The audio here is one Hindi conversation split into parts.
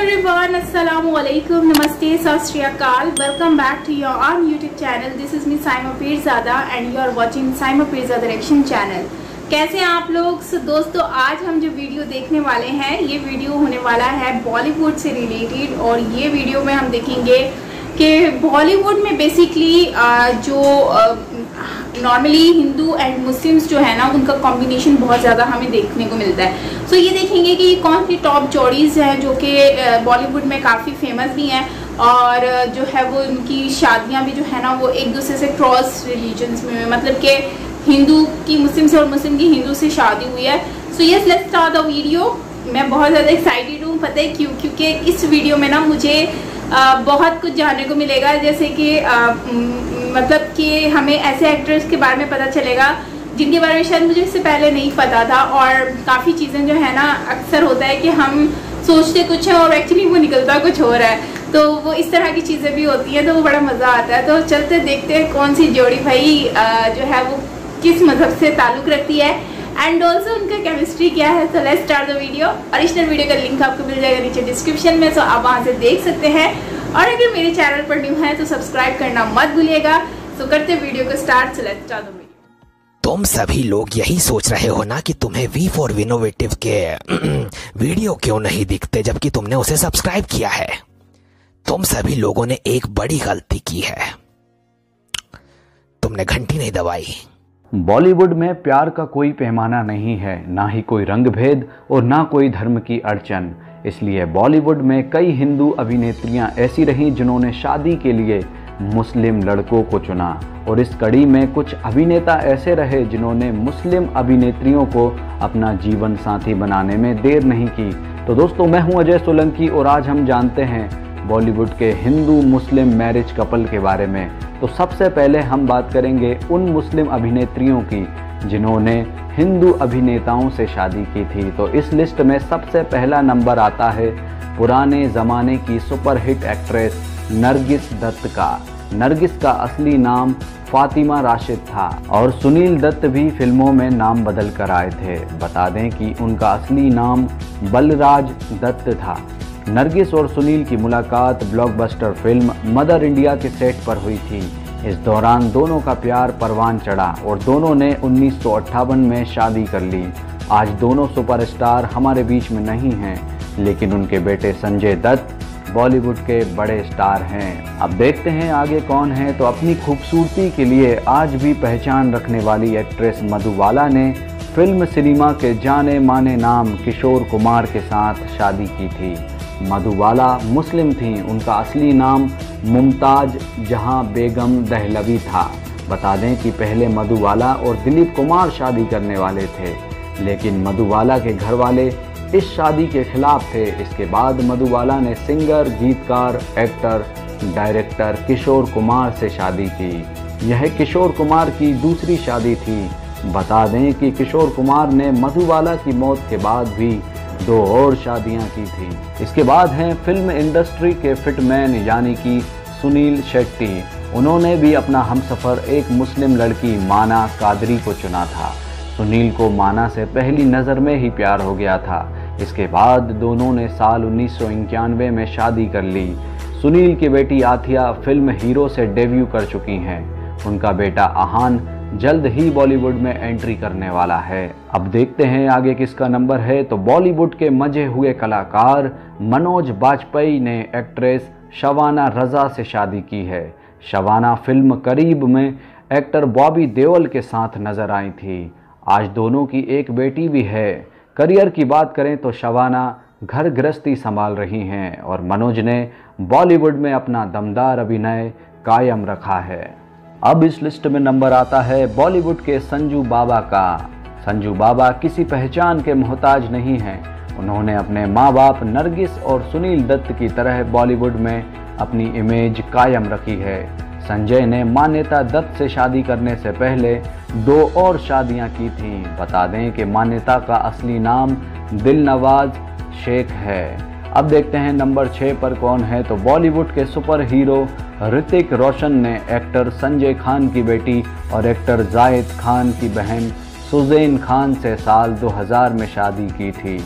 everyone, assalamu alaikum, namaste, sat shri akal. Welcome back to your own YouTube channel. This is me Saima Pirzada and you are watching Saima Pirzada Reaction channel. कैसे हैं आप लोग? दोस्तों, आज हम जो वीडियो देखने वाले हैं, ये वीडियो होने वाला है बॉलीवुड से रिलेटेड। और ये वीडियो में हम देखेंगे कि बॉलीवुड में बेसिकली जो नॉर्मली हिंदू एंड मुस्लिम्स जो है ना, उनका कॉम्बिनेशन बहुत ज़्यादा हमें देखने को मिलता है। सो ये देखेंगे कि कौन सी टॉप जोड़ीज़ हैं जो कि बॉलीवुड में काफ़ी फेमस भी हैं और जो है वो उनकी शादियां भी जो है ना वो एक दूसरे से क्रॉस रिलीजन्स में, मतलब कि हिंदू की मुस्लिम से और मुस्लिम की हिंदू से शादी हुई है। So yes, let's start the video. मैं बहुत ज़्यादा एक्साइटेड हूँ, पता है क्यों? क्योंकि इस वीडियो में ना मुझे बहुत कुछ जानने को मिलेगा, जैसे कि मतलब कि हमें ऐसे एक्ट्रेस के बारे में पता चलेगा जिनके बारे में शायद मुझे इससे पहले नहीं पता था। और काफ़ी चीज़ें जो है ना, अक्सर होता है कि हम सोचते कुछ है और एक्चुअली वो निकलता कुछ हो रहा है, तो वो इस तरह की चीज़ें भी होती हैं, तो वो बड़ा मज़ा आता है। तो चलते देखते हैं कौन सी जोड़ी भाई जो है वो किस मज़हब से ताल्लुक़ रखती है एंड ऑल्सो उनका केमिस्ट्री क्या है। तो let's start the video. Original video का लिंक आपको मिल जाएगा नीचे डिस्क्रिप्शन में, तो आप वहाँ से देख सकते हैं। और अगर मेरे चैनल पर न्यू है तो सब्सक्राइब करना मत भूलिएगा। तो करते वीडियो को start. So let's start the video. तुम सभी लोग यही सोच रहे हो ना कि तुम्हें वी फॉर विनोवेटिव के वीडियो क्यों नहीं दिखते जबकि तुमने उसे सब्सक्राइब किया है। तुम सभी लोगों ने एक बड़ी गलती की है, तुमने घंटी नहीं दबाई। बॉलीवुड में प्यार का कोई पैमाना नहीं है, ना ही कोई रंग भेद और ना कोई धर्म की अड़चन। इसलिए बॉलीवुड में कई हिंदू अभिनेत्रियां ऐसी रहीं जिन्होंने शादी के लिए मुस्लिम लड़कों को चुना, और इस कड़ी में कुछ अभिनेता ऐसे रहे जिन्होंने मुस्लिम अभिनेत्रियों को अपना जीवन साथी बनाने में देर नहीं की। तो दोस्तों, मैं हूं अजय सोलंकी और आज हम जानते हैं बॉलीवुड के हिंदू मुस्लिम मैरिज कपल के बारे में। तो सबसे पहले हम बात करेंगे उन मुस्लिम अभिनेत्रियों की जिन्होंने हिंदू अभिनेताओं से शादी की थी। तो इस लिस्ट में सबसे पहला नंबर आता है पुराने ज़माने की सुपरहिट एक्ट्रेस नरगिस दत्त का। नरगिस का असली नाम फातिमा राशिद था और सुनील दत्त भी फिल्मों में नाम बदल कर आए थे। बता दें कि उनका असली नाम बलराज दत्त था। नरगिस और सुनील की मुलाकात ब्लॉकबस्टर फिल्म मदर इंडिया के सेट पर हुई थी। इस दौरान दोनों का प्यार परवान चढ़ा और दोनों ने 1958 में शादी कर ली। आज दोनों सुपरस्टार हमारे बीच में नहीं हैं, लेकिन उनके बेटे संजय दत्त बॉलीवुड के बड़े स्टार हैं। अब देखते हैं आगे कौन है। तो अपनी खूबसूरती के लिए आज भी पहचान रखने वाली एक्ट्रेस मधुबाला ने फिल्म सिनेमा के जाने माने नाम किशोर कुमार के साथ शादी की थी। मधुबाला मुस्लिम थीं। उनका असली नाम मुमताज जहां बेगम दहलवी था। बता दें कि पहले मधुबाला और दिलीप कुमार शादी करने वाले थे, लेकिन मधुबाला के घर वाले इस शादी के खिलाफ थे। इसके बाद मधुबाला ने सिंगर, गीतकार, एक्टर, डायरेक्टर किशोर कुमार से शादी की। यह किशोर कुमार की दूसरी शादी थी। बता दें कि किशोर कुमार ने मधुबाला की मौत के बाद भी 2 और शादियां की थी। इसके बाद हैं फिल्म इंडस्ट्री के फिटमैन यानी कि सुनील शेट्टी। उन्होंने भी अपना हमसफ़र एक मुस्लिम लड़की माना कादरी को चुना था। सुनील को माना से पहली नज़र में ही प्यार हो गया था। इसके बाद दोनों ने साल 1991 में शादी कर ली। सुनील की बेटी आथिया फिल्म हीरो से डेब्यू कर चुकी हैं। उनका बेटा आहान जल्द ही बॉलीवुड में एंट्री करने वाला है। अब देखते हैं आगे किसका नंबर है। तो बॉलीवुड के मजे हुए कलाकार मनोज बाजपेयी ने एक्ट्रेस शबाना रज़ा से शादी की है। शबाना फिल्म करीब में एक्टर बॉबी देओल के साथ नजर आई थी। आज दोनों की एक बेटी भी है। करियर की बात करें तो शबाना घर गृहस्थी संभाल रही हैं और मनोज ने बॉलीवुड में अपना दमदार अभिनय कायम रखा है। अब इस लिस्ट में नंबर आता है बॉलीवुड के संजू बाबा का। संजू बाबा किसी पहचान के मोहताज नहीं हैं। उन्होंने अपने माँ बाप नरगिस और सुनील दत्त की तरह बॉलीवुड में अपनी इमेज कायम रखी है। संजय ने मान्यता दत्त से शादी करने से पहले 2 और शादियां की थीं। बता दें कि मान्यता का असली नाम दिलनवाज शेख है। अब देखते हैं नंबर 6 पर कौन है। तो बॉलीवुड के सुपर हीरो ऋतिक रोशन ने एक्टर संजय खान की बेटी और एक्टर जाहिद खान की बहन सुजैन खान से साल 2000 में शादी की थी।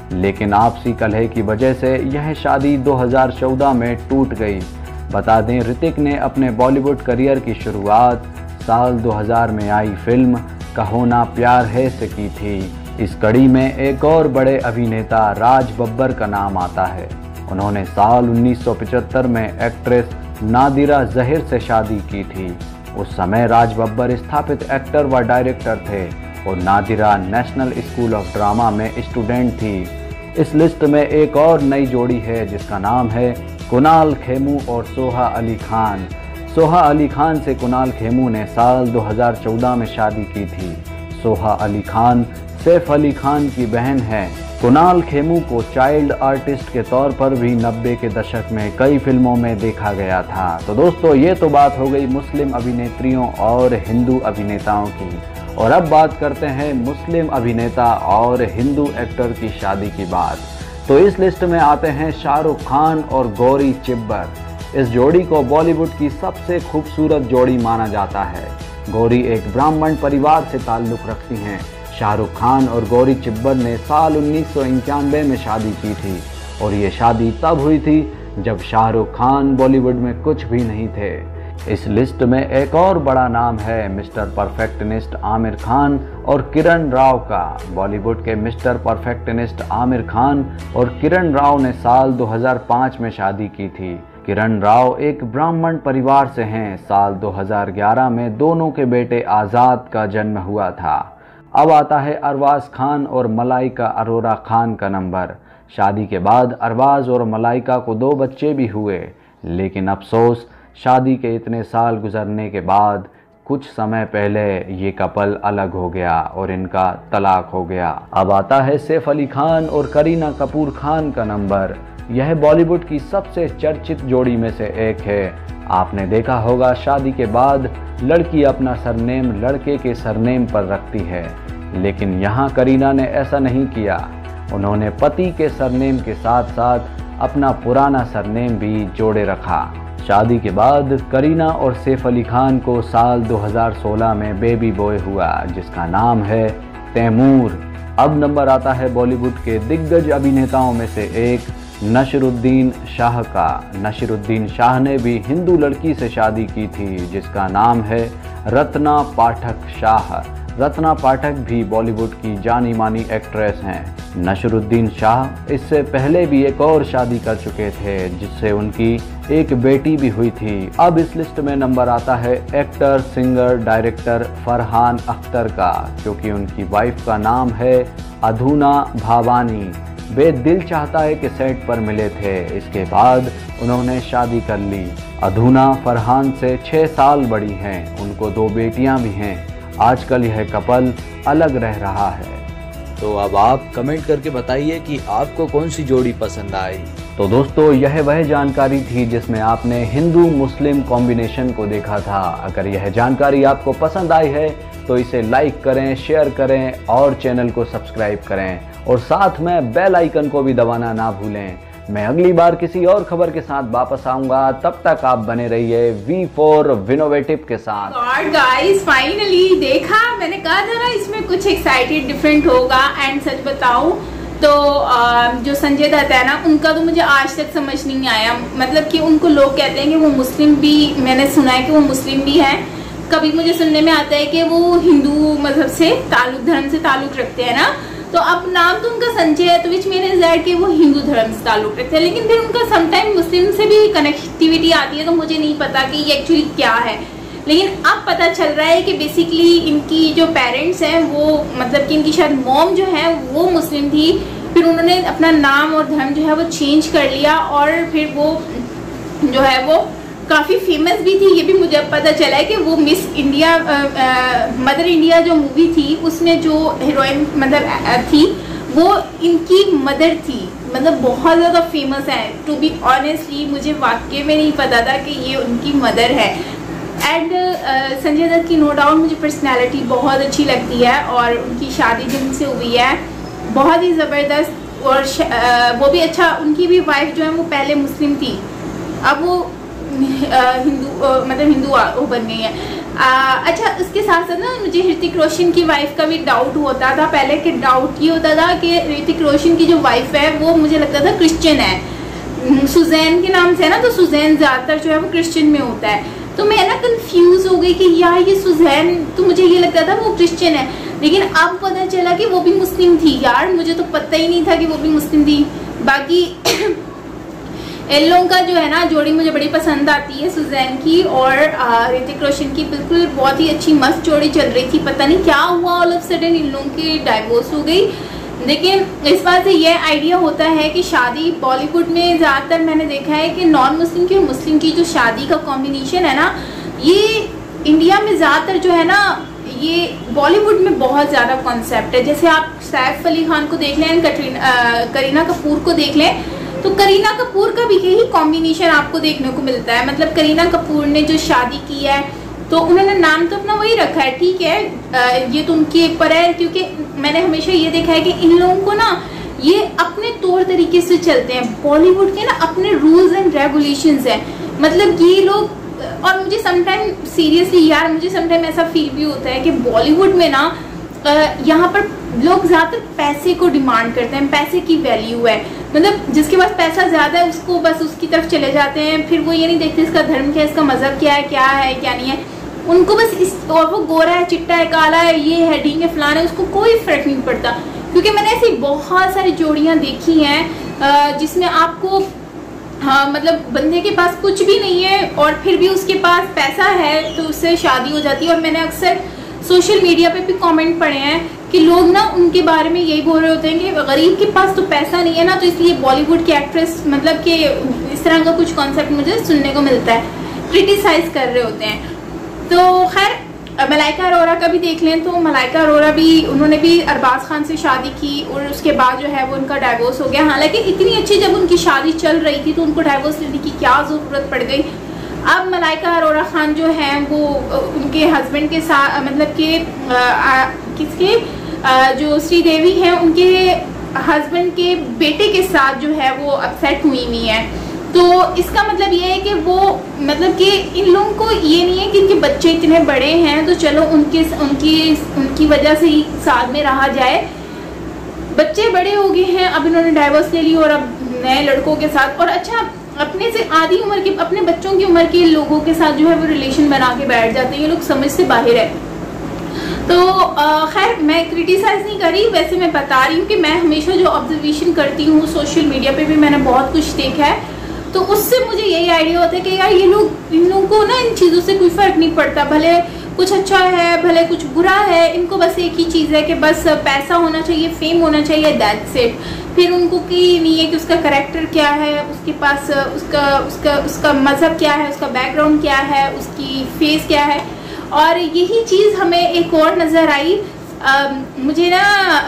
लेकिन आपसी कलह की वजह से यह शादी 2014 में टूट गई। बता दें, ऋतिक ने अपने बॉलीवुड करियर की शुरुआत साल 2000 में आई फिल्म कहो ना प्यार है से की थी। इस कड़ी में एक और बड़े अभिनेता राज बब्बर का नाम आता है। उन्होंने साल 1975 में एक्ट्रेस नादिरा जहीर से शादी की थी। उस समय राज बब्बर स्थापित एक्टर व डायरेक्टर थे और Nadira national school of drama में स्टूडेंट थी। इस लिस्ट में एक और नई जोड़ी है जिसका नाम है कुणाल खेमू और सोहा अली खान। सोहा अली खान से कुणाल खेमू ने साल 2014 में शादी की थी। सोहा अली खान सैफ अली खान की बहन है। कुणाल खेमू को चाइल्ड आर्टिस्ट के तौर पर भी 90 के दशक में कई फिल्मों में देखा गया था। तो दोस्तों, ये तो बात हो गई मुस्लिम अभिनेत्रियों और हिंदू अभिनेताओं की। और अब बात करते हैं मुस्लिम अभिनेता और हिंदू एक्टर की शादी की बात। तो इस लिस्ट में आते हैं शाहरुख खान और गौरी चिब्बर। इस जोड़ी को बॉलीवुड की सबसे खूबसूरत जोड़ी माना जाता है। गौरी एक ब्राह्मण परिवार से ताल्लुक़ रखती हैं। शाहरुख खान और गौरी चिब्बर ने साल 1991 में शादी की थी और ये शादी तब हुई थी जब शाहरुख खान बॉलीवुड में कुछ भी नहीं थे। इस लिस्ट में एक और बड़ा नाम है मिस्टर परफेक्शनिस्ट आमिर खान और किरण राव का। बॉलीवुड के मिस्टर परफेक्शनिस्ट आमिर खान और किरण राव ने साल 2005 में शादी की थी। किरण राव एक ब्राह्मण परिवार से हैं। साल 2011 में दोनों के बेटे आज़ाद का जन्म हुआ था। अब आता है अरबाज खान और मलाइका अरोरा खान का नंबर। शादी के बाद अरबाज और मलाइका को 2 बच्चे भी हुए, लेकिन अफसोस शादी के इतने साल गुजरने के बाद कुछ समय पहले ये कपल अलग हो गया और इनका तलाक हो गया। अब आता है सैफ अली खान और करीना कपूर खान का नंबर। यह बॉलीवुड की सबसे चर्चित जोड़ी में से एक है। आपने देखा होगा, शादी के बाद लड़की अपना सरनेम लड़के के सरनेम पर रखती है, लेकिन यहाँ करीना ने ऐसा नहीं किया। उन्होंने पति के सरनेम के साथ साथ अपना पुराना सरनेम भी जोड़े रखा। शादी के बाद करीना और सैफ अली खान को साल 2016 में बेबी बॉय हुआ जिसका नाम है तैमूर। अब नंबर आता है बॉलीवुड के दिग्गज अभिनेताओं में से एक नसीरुद्दीन शाह का। नसीरुद्दीन शाह ने भी हिंदू लड़की से शादी की थी जिसका नाम है रत्ना पाठक शाह। रत्ना पाठक भी बॉलीवुड की जानी मानी एक्ट्रेस हैं। नसीरुद्दीन शाह इससे पहले भी एक और शादी कर चुके थे जिससे उनकी एक बेटी भी हुई थी। अब इस लिस्ट में नंबर आता है actor, singer, director Farhan Akhtar का, क्योंकि उनकी वाइफ का नाम है अधूना भावानी। वे दिल चाहता है कि सेट पर मिले थे। इसके बाद उन्होंने शादी कर ली। अधूना फरहान से 6 साल बड़ी हैं। उनको 2 बेटियां भी हैं। आजकल यह कपल अलग रह रहा है। तो अब आप कमेंट करके बताइए कि आपको कौन सी जोड़ी पसंद आई। तो दोस्तों, यह वह जानकारी थी जिसमें आपने हिंदू मुस्लिम कॉम्बिनेशन को देखा था। अगर यह जानकारी आपको पसंद आई है तो इसे लाइक करें, शेयर करें और चैनल को सब्सक्राइब करें और साथ में बेल आइकन को भी दबाना ना भूलें। मैं अगली बार किसी और खबर के साथ वापस आऊंगा। तब तक आप बने रहिए V4 विनोवेटिव के साथ। गॉड गाइस, फाइनली देखा, मैंने कहा था ना इसमें कुछ एक्साइटेड डिफरेंट होगा। एंड सच बताऊं तो जो संजय दत्त है ना, उनका तो मुझे आज तक समझ नहीं आया। मतलब कि उनको लोग कहते हैं कि वो मुस्लिम भी, मैंने सुना है कि वो मुस्लिम भी है। कभी मुझे सुनने में आता है कि वो हिंदू मजहब से धर्म से ताल्लुक रखते हैं ना। तो अब नाम तो उनका संजय है, तो विच मीन्स दैट कि वो हिंदू धर्म से ताल्लुक रखते हैं, लेकिन फिर उनका समटाइम मुस्लिम से भी कनेक्टिविटी आती है। तो मुझे नहीं पता कि ये एक्चुअली क्या है, लेकिन अब पता चल रहा है कि बेसिकली इनकी जो पेरेंट्स हैं वो, मतलब कि इनकी शायद मॉम जो है वो मुस्लिम थी। फिर उन्होंने अपना नाम और धर्म जो है वो चेंज कर लिया और फिर वो जो है वो काफ़ी फेमस भी थी। ये भी मुझे पता चला है कि वो मिस इंडिया, मदर इंडिया जो मूवी थी उसमें जो हीरोइन मतलब थी वो इनकी मदर थी। मतलब बहुत ज़्यादा फेमस है। टू बी ऑनेस्टली मुझे वाकई में नहीं पता था कि ये उनकी मदर है। एंड संजय दत्त की नो डाउट मुझे पर्सनैलिटी बहुत अच्छी लगती है और उनकी शादी जिनसे हुई है बहुत ही ज़बरदस्त। और वो भी अच्छा, उनकी भी वाइफ जो है वो पहले मुस्लिम थी, अब वो हिंदू मतलब हिंदू बन गई है। अच्छा, उसके साथ साथ ना मुझे ऋतिक रोशन की वाइफ का भी डाउट होता था पहले, कि डाउट ये होता था कि ऋतिक रोशन की जो वाइफ है वो मुझे लगता था क्रिश्चियन है, सुजैन के नाम से है ना, तो सुजैन ज्यादातर जो है वो क्रिश्चियन में होता है। तो मैं ना कंफ्यूज हो गई कि यार ये सुजैन, तो मुझे ये लगता था वो क्रिश्चियन है, लेकिन अब पता चला कि वो भी मुस्लिम थी। यार मुझे तो पता ही नहीं था कि वो भी मुस्लिम थी। बाकी इन लोगों का जो है ना जोड़ी मुझे बड़ी पसंद आती है, सुजैन की और ऋतिक रोशन की। बिल्कुल बहुत ही अच्छी मस्त जोड़ी चल रही थी, पता नहीं क्या हुआ ऑल ऑफ सडन इन लोगों की डाइवोर्स हो गई। लेकिन इस बात से ये आइडिया होता है कि शादी बॉलीवुड में ज़्यादातर मैंने देखा है कि नॉन मुस्लिम की और मुस्लिम की जो शादी का कॉम्बिनेशन है ना, ये इंडिया में ज़्यादातर जो है ना, ये बॉलीवुड में बहुत ज़्यादा कॉन्सेप्ट है। जैसे आप सैफ अली खान को देख लें, करीना कपूर को देख लें, तो करीना कपूर का भी यही कॉम्बिनेशन आपको देखने को मिलता है। मतलब करीना कपूर ने जो शादी की है तो उन्होंने नाम तो अपना वही रखा है, ठीक है, ये तो उनके ऊपर है, क्योंकि मैंने हमेशा ये देखा है कि इन लोगों को ना ये अपने तौर तरीके से चलते हैं। बॉलीवुड के ना अपने रूल्स एंड रेगुलेशंस हैं, मतलब ये लोग। और मुझे समटाइम सीरियसली यार, मुझे समटाइम ऐसा फील भी होता है कि बॉलीवुड में ना यहाँ पर लोग ज्यादातर पैसे को डिमांड करते हैं, पैसे की वैल्यू है। मतलब जिसके पास पैसा ज्यादा है उसको बस उसकी तरफ चले जाते हैं, फिर वो ये नहीं देखते इसका धर्म क्या है, इसका मजहब क्या है क्या नहीं है। उनको बस इस, और वो गोरा है, चिट्टा है, काला है, ये है, ढींग है, फलाना है, उसको कोई फर्क नहीं पड़ता। क्योंकि मैंने ऐसी बहुत सारी जोड़ियां देखी हैं जिसमें आपको मतलब बंदे के पास कुछ भी नहीं है और फिर भी उसके पास पैसा है तो उससे शादी हो जाती है। और मैंने अक्सर सोशल मीडिया पे भी कमेंट पढ़े हैं कि लोग ना उनके बारे में यही बोल रहे होते हैं कि गरीब के पास तो पैसा नहीं है ना, तो इसलिए बॉलीवुड की एक्ट्रेस, मतलब कि इस तरह का कुछ कॉन्सेप्ट मुझे सुनने को मिलता है, क्रिटिसाइज कर रहे होते हैं। तो खैर मलाइका अरोरा का भी देख लें, तो मलाइका अरोरा भी, उन्होंने भी अरबाज खान से शादी की और उसके बाद जो है वो उनका डाइवोर्स हो गया। हालांकि इतनी अच्छी जब उनकी शादी चल रही थी तो उनको डाइवोर्स लेने की क्या ज़रूरत पड़ गई। अब मलाइका अरोरा खान जो है वो उनके हस्बैंड के साथ, मतलब कि किसके जो श्रीदेवी हैं उनके हस्बैंड के बेटे के साथ जो है वो अपसेट हुई है। तो इसका मतलब ये है कि वो, मतलब कि इन लोगों को ये नहीं है कि इनके बच्चे इतने बड़े हैं तो चलो उनकी वजह से ही साथ में रहा जाए। बच्चे बड़े हो गए हैं, अब इन्होंने डाइवोर्स ले ली और अब नए लड़कों के साथ, और अच्छा अपने से आधी उम्र के, अपने बच्चों की उम्र के लोगों के साथ जो है वो रिलेशन बना के बैठ जाते हैं। ये लोग समझ से बाहर है। तो खैर मैं क्रिटिसाइज नहीं कर रही, वैसे मैं बता रही हूँ कि मैं हमेशा जो ऑब्जर्वेशन करती हूँ, सोशल मीडिया पे भी मैंने बहुत कुछ देखा है, तो उससे मुझे यही आइडिया होता है कि यार ये लोग, इन लोगों को ना इन चीज़ों से कोई फर्क नहीं पड़ता, भले कुछ अच्छा है भले कुछ बुरा है, इनको बस एक ही चीज़ है कि बस पैसा होना चाहिए, फेम होना चाहिए, दैट्स इट। फिर उनको की नहीं है कि उसका करेक्टर क्या है, उसके पास उसका मजहब क्या है, उसका बैकग्राउंड क्या है, उसकी फेस क्या है। और यही चीज़ हमें एक और नज़र आई, मुझे ना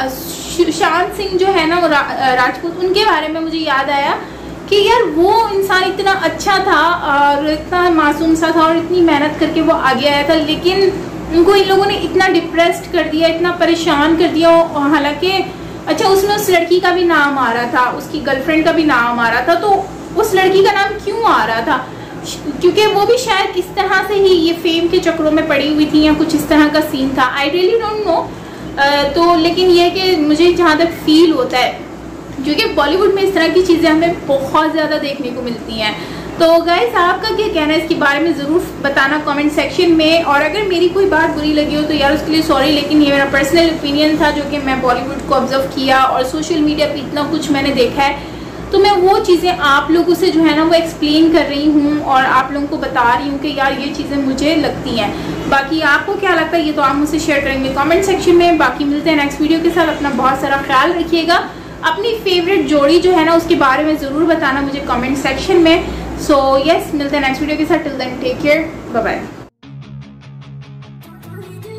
सुशांत सिंह जो है ना राजपूत, उनके बारे में मुझे याद आया कि यार वो इंसान इतना अच्छा था और इतना मासूम सा था और इतनी मेहनत करके वो आगे आया था, लेकिन उनको इन लोगों ने इतना डिप्रेस्ड कर दिया, इतना परेशान कर दिया। हालांकि अच्छा उसमें उस लड़की का भी नाम आ रहा था, उसकी गर्लफ्रेंड का भी नाम आ रहा था, तो उस लड़की का नाम क्यों आ रहा था? क्योंकि वो भी शायद इस तरह से ही ये फेम के चक्रों में पड़ी हुई थी या कुछ इस तरह का सीन था, आई रियली डोंट नो। तो लेकिन ये कि मुझे जहाँ तक फील होता है, क्योंकि बॉलीवुड में इस तरह की चीज़ें हमें बहुत ज़्यादा देखने को मिलती हैं। तो गाइस आपका क्या कहना है इसके बारे में ज़रूर बताना कमेंट सेक्शन में। और अगर मेरी कोई बात बुरी लगी हो तो यार उसके लिए सॉरी, लेकिन ये मेरा पर्सनल ओपिनियन था जो कि मैं बॉलीवुड को ऑब्जर्व किया और सोशल मीडिया पे इतना कुछ मैंने देखा है, तो मैं वो चीज़ें आप लोगों से जो है ना वो एक्सप्लेन कर रही हूँ और आप लोगों को बता रही हूँ कि यार ये चीज़ें मुझे लगती हैं। बाकी आपको क्या लगता है ये तो आप मुझसे शेयर करेंगे कमेंट सेक्शन में। बाकी मिलते हैं नेक्स्ट वीडियो के साथ, अपना बहुत सारा ख्याल रखिएगा। अपनी फेवरेट जोड़ी जो है ना उसके बारे में ज़रूर बताना मुझे कमेंट सेक्शन में। सो यस, मिलते हैं नेक्स्ट वीडियो के साथ। Till then take care, bye bye.